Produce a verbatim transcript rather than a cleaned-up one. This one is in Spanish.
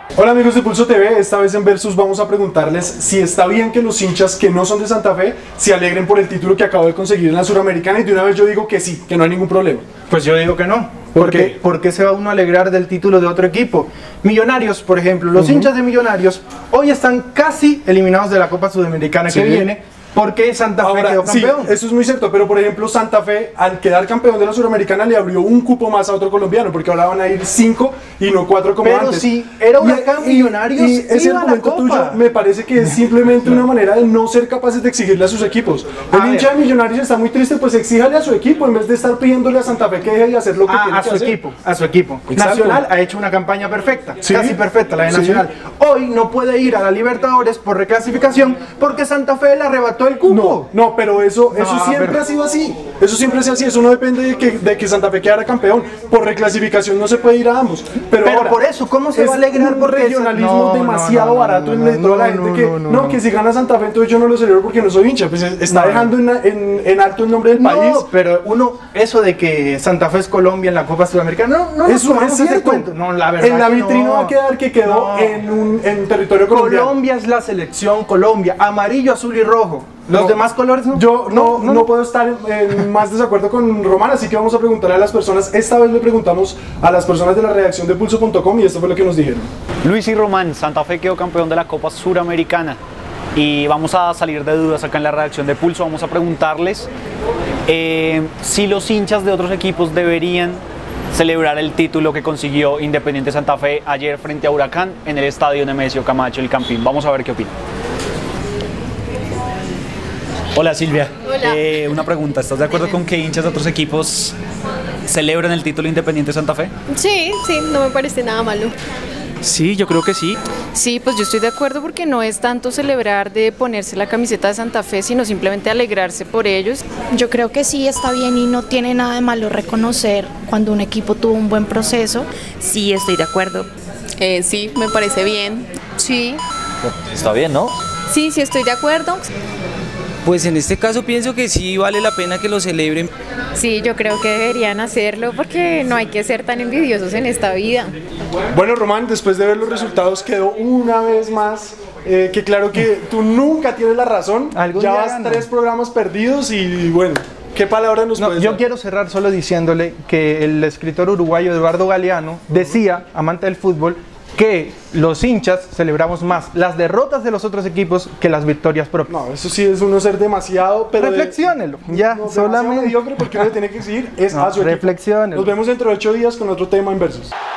Hola amigos de Pulso T V, esta vez en Versus vamos a preguntarles si está bien que los hinchas que no son de Santa Fe se alegren por el título que acabo de conseguir en la Suramericana, y de una vez yo digo que sí, que no hay ningún problema. Pues yo digo que no. ¿Por ¿Por qué? qué? ¿Por qué se va uno a alegrar del título de otro equipo? Millonarios, por ejemplo, los uh-huh. hinchas de Millonarios hoy están casi eliminados de la Copa Sudamericana sí. que viene. Porque Santa Fe Ahora, quedó campeón. Sí, eso es muy cierto, pero por ejemplo Santa Fe al quedar campeón de la Suramericana le abrió un cupo más a otro colombiano, porque ahora van a ir cinco y no cuatro como pero antes. Pero si era Huracán, y, Millonarios y ese argumento tuyo me parece que es simplemente una manera de no ser capaces de exigirle a sus equipos. El a hincha ver. de Millonarios está muy triste, pues exíjale a su equipo en vez de estar pidiéndole a Santa Fe que deje de hacer lo que a, tiene a que su hacer. equipo, a su equipo. Exacto. Nacional ha hecho una campaña perfecta, sí. casi perfecta la de sí. Nacional. Hoy no puede ir a la Libertadores por reclasificación porque Santa Fe le arrebató el cupo. No, no pero eso, eso no, siempre pero... ha sido así. Eso siempre ha sido así. Eso no depende de que, de que Santa Fe quedara campeón. Por reclasificación no se puede ir a ambos. Pero, pero ahora, por eso, ¿cómo se va a alegrar? Un regionalismo no, demasiado no, no, barato no, no, en toda la no, gente no, que no, no, no, que si gana Santa Fe entonces yo no lo celebro porque no soy hincha. Pues está no. dejando en, en, en alto el nombre del no, país. Pero uno, eso de que Santa Fe es Colombia en la Copa Sudamericana, no, no eso es cierto. No, la verdad en la vitrina no. va a quedar que quedó no. en, un, en territorio colombiano. Colombia es la selección Colombia, amarillo, azul y rojo. Los no, demás colores no. Yo no, no, no, no puedo estar en, en más desacuerdo con Román, así que vamos a preguntarle a las personas. Esta vez le preguntamos a las personas de la redacción de Pulso punto com y esto fue lo que nos dijeron. Luis y Román, Santa Fe quedó campeón de la Copa Suramericana y vamos a salir de dudas acá en la redacción de Pulso. Vamos a preguntarles eh, si los hinchas de otros equipos deberían celebrar el título que consiguió Independiente Santa Fe ayer frente a Huracán en el estadio Nemesio Camacho, el Campín. Vamos a ver qué opinan. Hola Silvia, Hola. Eh, una pregunta, ¿estás de acuerdo con que hinchas de otros equipos celebren el título Independiente Santa Fe? Sí, sí, no me parece nada malo. Sí, yo creo que sí. Sí, pues yo estoy de acuerdo porque no es tanto celebrar de ponerse la camiseta de Santa Fe, sino simplemente alegrarse por ellos. Yo creo que sí está bien y no tiene nada de malo reconocer cuando un equipo tuvo un buen proceso. Sí, estoy de acuerdo. Eh, sí, me parece bien. Sí. Está bien, ¿no? Sí, sí estoy de acuerdo. Pues en este caso pienso que sí vale la pena que lo celebren. Sí, yo creo que deberían hacerlo porque no hay que ser tan envidiosos en esta vida. Bueno, Román, después de ver los resultados quedó una vez más eh, que claro que tú nunca tienes la razón. Ya vas gana. tres programas perdidos y bueno, ¿qué palabra nos no, puedes Yo dar? quiero cerrar solo diciéndole que el escritor uruguayo Eduardo Galeano decía, amante del fútbol, que los hinchas celebramos más las derrotas de los otros equipos que las victorias propias. No, eso sí es uno ser demasiado, pero reflexiónelo, de, ya, no, solamente mediocre porque uno le tiene que exigir es no, a su equipo. reflexiónelo. Nos vemos dentro de ocho días con otro tema en Versus.